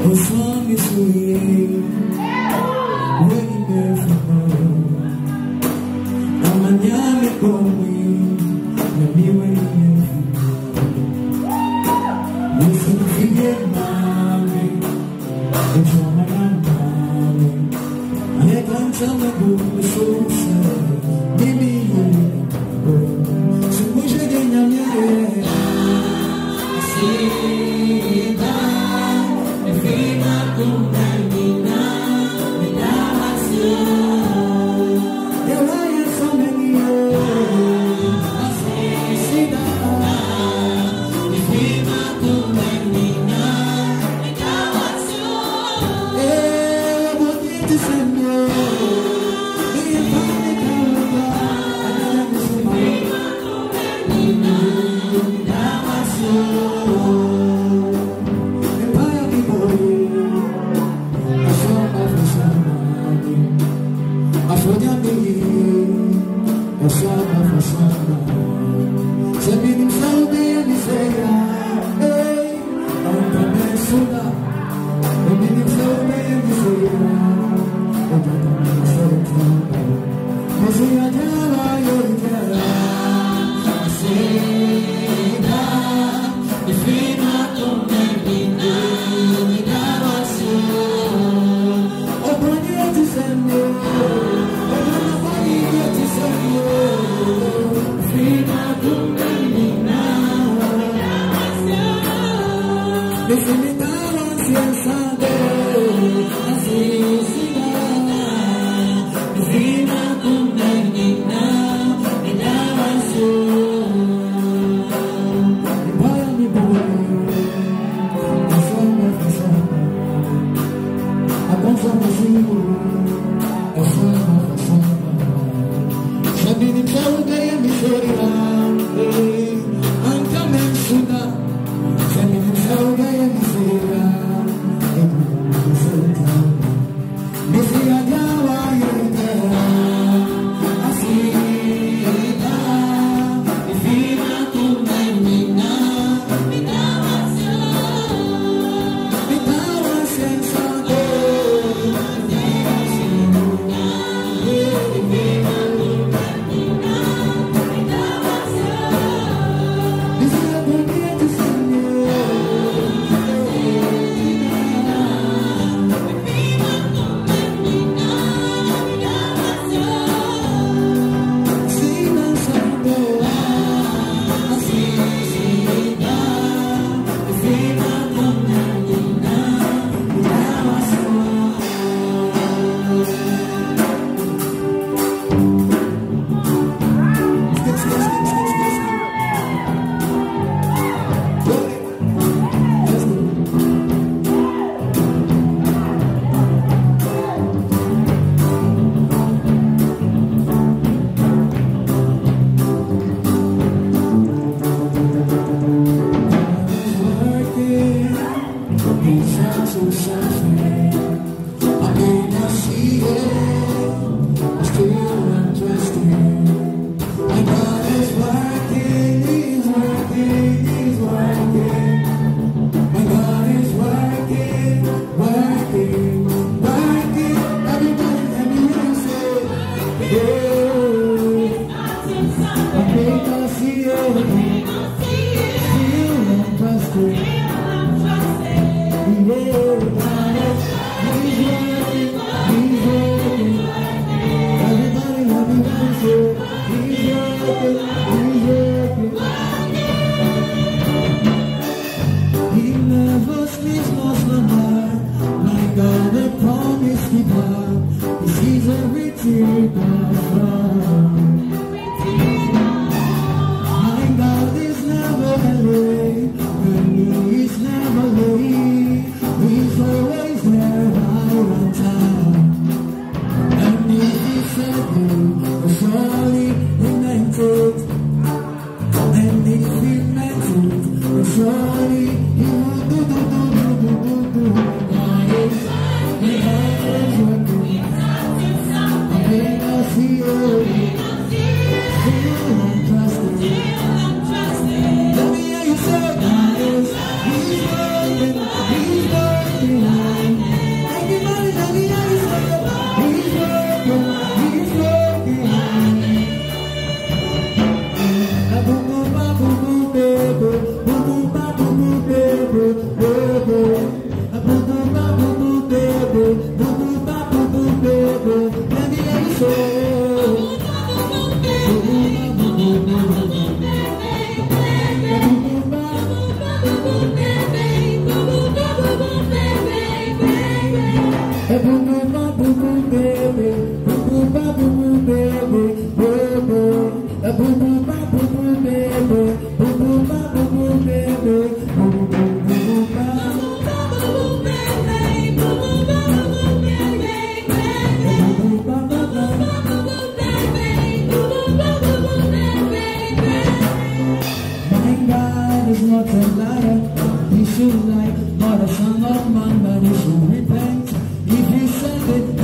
As long as we're waiting there for her, amanhã me come, me waiting for her. Listen to your mommy, it's all my mommy. I can't tell my book, so sad, baby, so much again, I'm here. See that, if we not come back, we not, we not soon. There are so many years. See that, if we not come back, we not, we not soon. Yeah, what did you say, no? Do you find it coming? I never see my. We not come back, we not, we not soon. He's working. light, not a son of man, but you should repent. If you said it,